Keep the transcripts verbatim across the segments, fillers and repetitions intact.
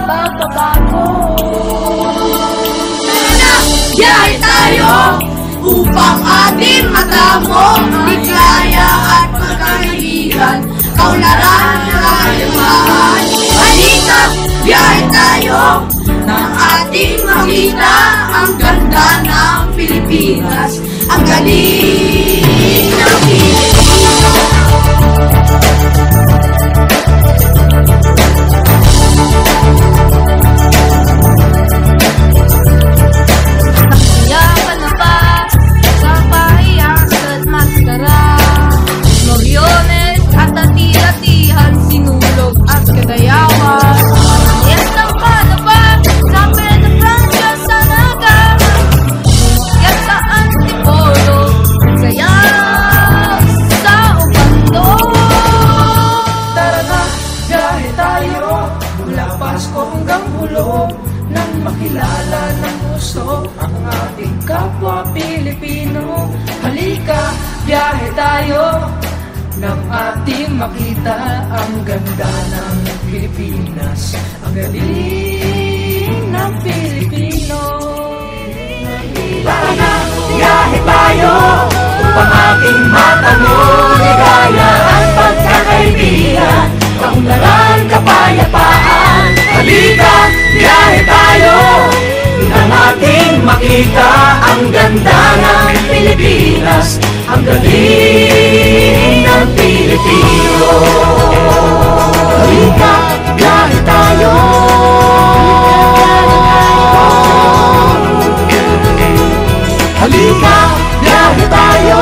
pagbabago. Tara, biyahe tayo upang ating matamo ligaya at pagkakaibigan, kaunlaran at kayamahan. Halika, biyahe tayo nang ating makita ang ganda ng Pilipinas, ang galing ng Pilipinas. Nang makilala ng gusto ang ating kapwa Pilipino. Halika, biyahe tayo nang ating makita ang ganda ng Pilipinas, ang galing ng Pilipino. Tara na, biyahe tayo upang ating matamo ligaya at pagkakaibigan, kaunlaran, kapayapaan. Halika, biyahe tayo nang ating makita ang ganda ng Pilipinas, ang galing ng Pilipino. Halika, biyahe tayo. Halika, biyahe tayo.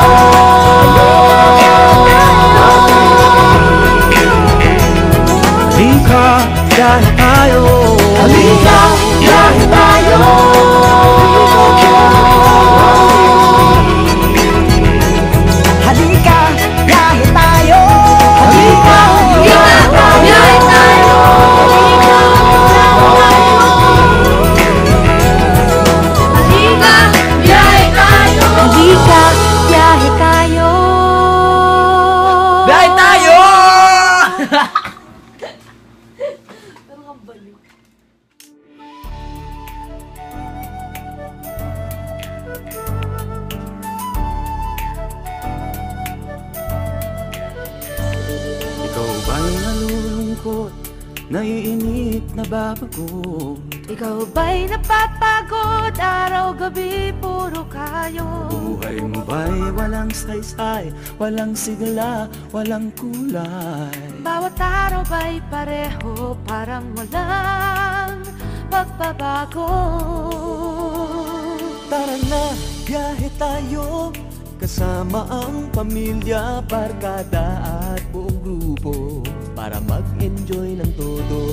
Halika, biyahe tayo. Halika, biyahe tayo. Halika, biyahe tayo. Halika, biyahe tayo. Halika, biyahe tayo. Halika, biyahe tayo. Biyahe tayo! Ikaw ba'y nalulungkot, naiinip, nababagot? Ikaw ba'y napapagod, araw-gabi puro kayo? Buhay mo ba'y walang saysay, walang sigla, walang kulay? Bawat araw ba'y pareho, parang walang pagbabago? Tara na, biyahe tayo, kasama ang pamilya, barkada at buong grupo, para mag-enjoy ng todo.